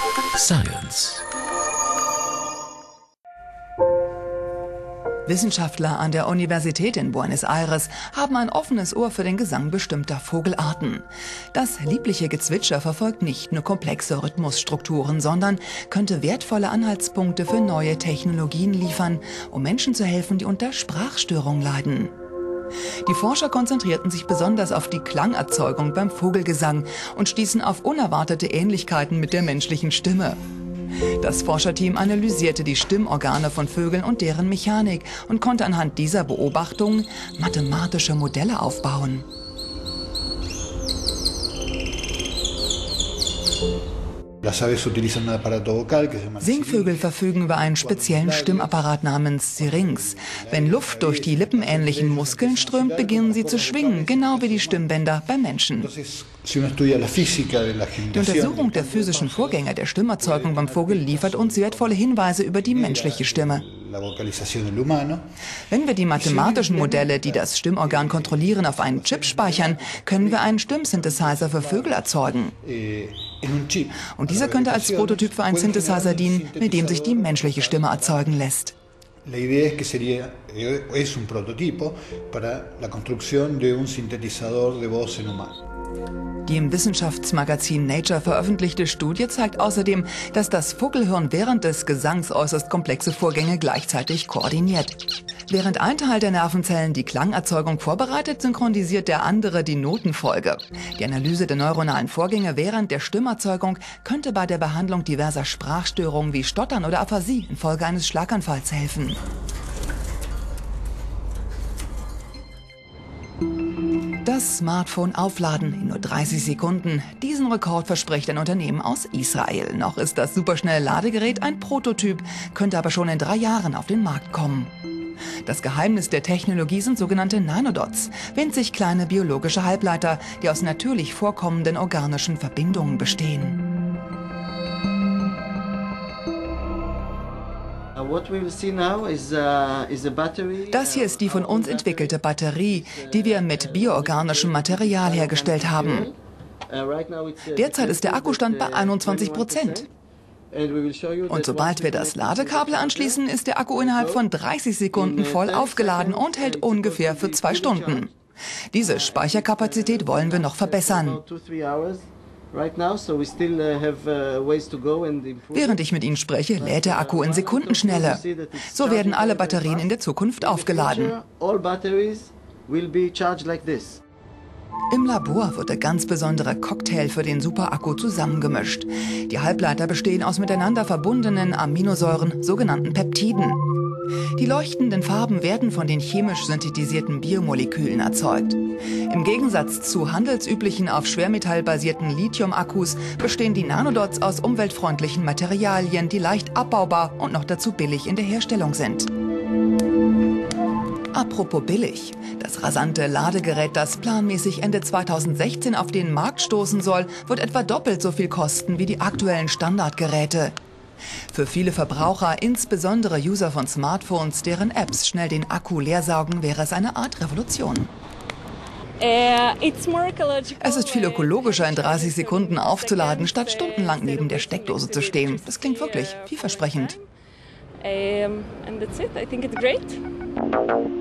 Science. Wissenschaftler an der Universität in Buenos Aires haben ein offenes Ohr für den Gesang bestimmter Vogelarten. Das liebliche Gezwitscher verfolgt nicht nur komplexe Rhythmusstrukturen, sondern könnte wertvolle Anhaltspunkte für neue Technologien liefern, um Menschen zu helfen, die unter Sprachstörungen leiden. Die Forscher konzentrierten sich besonders auf die Klangerzeugung beim Vogelgesang und stießen auf unerwartete Ähnlichkeiten mit der menschlichen Stimme. Das Forscherteam analysierte die Stimmorgane von Vögeln und deren Mechanik und konnte anhand dieser Beobachtungen mathematische Modelle aufbauen. Singvögel verfügen über einen speziellen Stimmapparat namens Syrinx. Wenn Luft durch die lippenähnlichen Muskeln strömt, beginnen sie zu schwingen, genau wie die Stimmbänder beim Menschen. Die Untersuchung der physischen Vorgänge der Stimmerzeugung beim Vogel liefert uns wertvolle Hinweise über die menschliche Stimme. Wenn wir die mathematischen Modelle, die das Stimmorgan kontrollieren, auf einen Chip speichern, können wir einen Stimmsynthesizer für Vögel erzeugen. Und dieser könnte als Prototyp für einen Synthesizer dienen, mit dem sich die menschliche Stimme erzeugen lässt. La idea es un prototipo para la construcción de un sintetizador de voz en humano. Die im Wissenschaftsmagazin Nature veröffentlichte Studie zeigt außerdem, dass das Vogelhirn während des Gesangs äußerst komplexe Vorgänge gleichzeitig koordiniert. Während ein Teil der Nervenzellen die Klangerzeugung vorbereitet, synchronisiert der andere die Notenfolge. Die Analyse der neuronalen Vorgänge während der Stimmerzeugung könnte bei der Behandlung diverser Sprachstörungen wie Stottern oder Aphasie infolge eines Schlaganfalls helfen. Das Smartphone aufladen in nur 30 Sekunden. Diesen Rekord verspricht ein Unternehmen aus Israel. Noch ist das superschnelle Ladegerät ein Prototyp, könnte aber schon in 3 Jahren auf den Markt kommen. Das Geheimnis der Technologie sind sogenannte Nanodots, winzig kleine biologische Halbleiter, die aus natürlich vorkommenden organischen Verbindungen bestehen. Das hier ist die von uns entwickelte Batterie, die wir mit bioorganischem Material hergestellt haben. Derzeit ist der Akkustand bei 21%. Und sobald wir das Ladekabel anschließen, ist der Akku innerhalb von 30 Sekunden voll aufgeladen und hält ungefähr für 2 Stunden. Diese Speicherkapazität wollen wir noch verbessern. Während ich mit Ihnen spreche, lädt der Akku in Sekundenschnelle. So werden alle Batterien in der Zukunft aufgeladen. Im Labor wird der ganz besondere Cocktail für den Superakku zusammengemischt. Die Halbleiter bestehen aus miteinander verbundenen Aminosäuren, sogenannten Peptiden. Die leuchtenden Farben werden von den chemisch synthetisierten Biomolekülen erzeugt. Im Gegensatz zu handelsüblichen auf Schwermetall basierten Lithium-Akkus bestehen die Nanodots aus umweltfreundlichen Materialien, die leicht abbaubar und noch dazu billig in der Herstellung sind. Apropos billig. Das rasante Ladegerät, das planmäßig Ende 2016 auf den Markt stoßen soll, wird etwa doppelt so viel kosten wie die aktuellen Standardgeräte. Für viele Verbraucher, insbesondere User von Smartphones, deren Apps schnell den Akku leersaugen, wäre es eine Art Revolution. Es ist viel ökologischer, in 30 Sekunden aufzuladen, statt stundenlang neben der Steckdose zu stehen. Das klingt wirklich vielversprechend. And that's it. I think it's great.